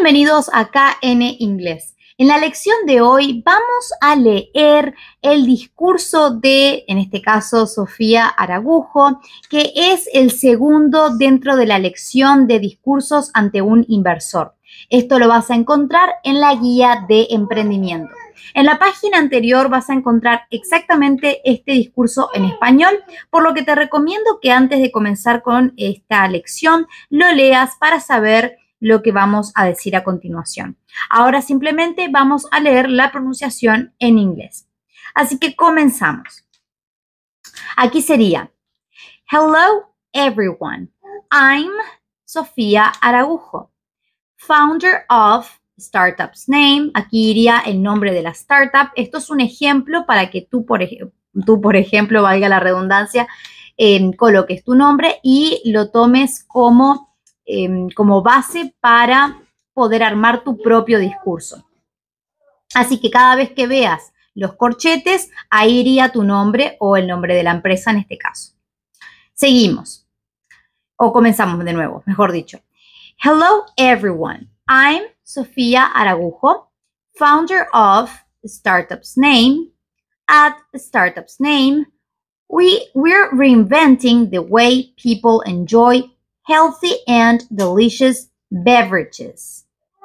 Bienvenidos a KN Inglés. En la lección de hoy vamos a leer el discurso de, en este caso, Sofía Araújo, que es el segundo dentro de la lección de discursos ante un inversor. Esto lo vas a encontrar en la guía de emprendimiento. En la página anterior vas a encontrar exactamente este discurso en español, por lo que te recomiendo que antes de comenzar con esta lección lo leas para saber lo que vamos a decir a continuación. Ahora simplemente vamos a leer la pronunciación en inglés. Así que comenzamos. Aquí sería: Hello everyone, I'm Sofía Araújo, founder of Startup's Name. Aquí iría el nombre de la startup. Esto es un ejemplo para que tú, por ejemplo, valga la redundancia, coloques tu nombre y lo tomes como base para poder armar tu propio discurso. Así que cada vez que veas los corchetes, ahí iría tu nombre o el nombre de la empresa en este caso. Seguimos. O comenzamos de nuevo, mejor dicho. Hello everyone, I'm Sofía Araújo, founder of Startup's Name. At Startup's Name, we're reinventing the way people enjoy healthy and delicious beverages.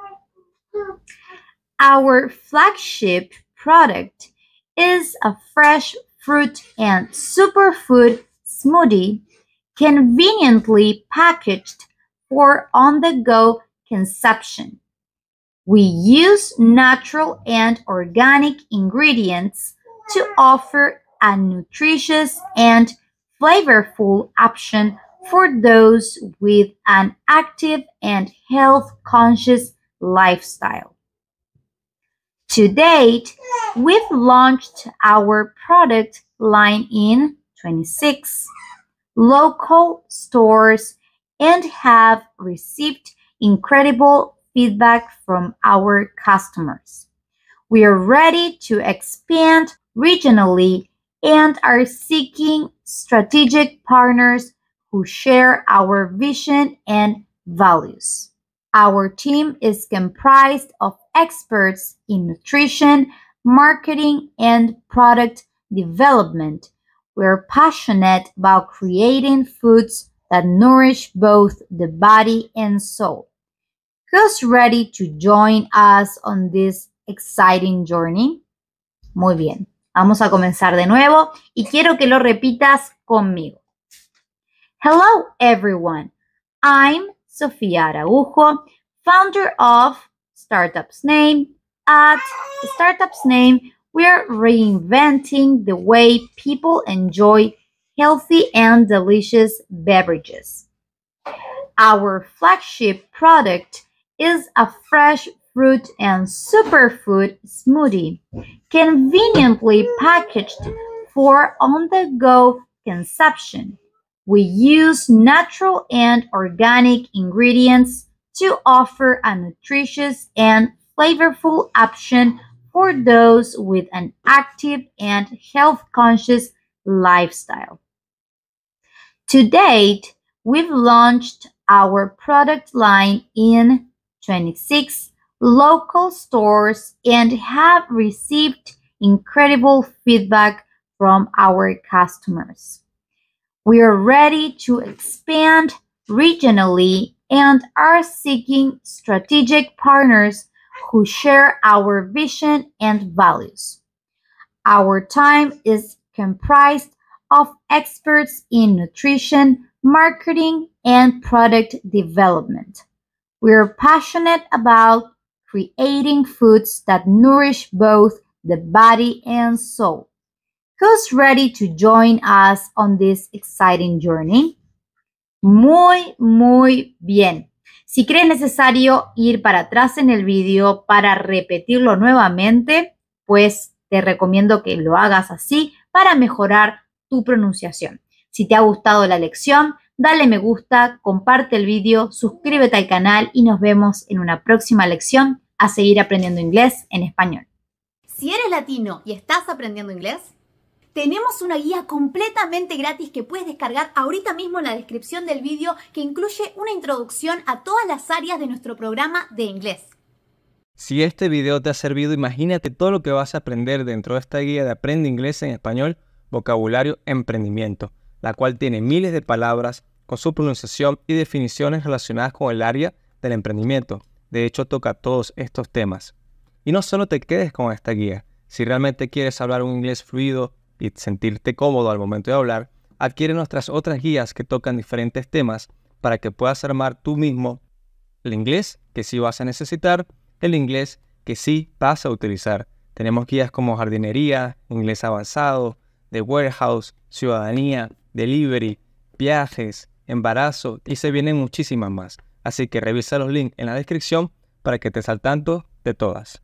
Our flagship product is a fresh fruit and superfood smoothie conveniently packaged for on-the-go consumption. We use natural and organic ingredients to offer a nutritious and flavorful option for those with an active and health-conscious lifestyle. To date, we've launched our product line in 26 local stores and have received incredible feedback from our customers. We are ready to expand regionally and are seeking strategic partners who share our vision and values. Our team is comprised of experts in nutrition, marketing, and product development. We're passionate about creating foods that nourish both the body and soul. Who's ready to join us on this exciting journey? Muy bien, vamos a comenzar de nuevo y quiero que lo repitas conmigo. Hello everyone, I'm Sofía Araújo, founder of Startup's Name. At Startup's Name, we're reinventing the way people enjoy healthy and delicious beverages. Our flagship product is a fresh fruit and superfood smoothie, conveniently packaged for on-the-go consumption. We use natural and organic ingredients to offer a nutritious and flavorful option for those with an active and health-conscious lifestyle. To date, we've launched our product line in 26 local stores and have received incredible feedback from our customers. We are ready to expand regionally and are seeking strategic partners who share our vision and values. Our team is comprised of experts in nutrition, marketing, and product development. We are passionate about creating foods that nourish both the body and soul. Who's ready to join us on this exciting journey? Muy bien. Si crees necesario ir para atrás en el vídeo para repetirlo nuevamente, pues te recomiendo que lo hagas así para mejorar tu pronunciación. Si te ha gustado la lección, dale me gusta, comparte el vídeo, suscríbete al canal y nos vemos en una próxima lección a seguir aprendiendo inglés en español. Si eres latino y estás aprendiendo inglés, tenemos una guía completamente gratis que puedes descargar ahorita mismo en la descripción del vídeo, que incluye una introducción a todas las áreas de nuestro programa de inglés. Si este video te ha servido, imagínate todo lo que vas a aprender dentro de esta guía de Aprende Inglés en Español, Vocabulario Emprendimiento, la cual tiene miles de palabras con su pronunciación y definiciones relacionadas con el área del emprendimiento. De hecho, toca todos estos temas. Y no solo te quedes con esta guía. Si realmente quieres hablar un inglés fluido y sentirte cómodo al momento de hablar, adquiere nuestras otras guías que tocan diferentes temas para que puedas armar tú mismo el inglés que sí vas a necesitar, el inglés que sí vas a utilizar. Tenemos guías como jardinería, inglés avanzado, de warehouse, ciudadanía, delivery, viajes, embarazo y se vienen muchísimas más. Así que revisa los links en la descripción para que estés al tanto de todas.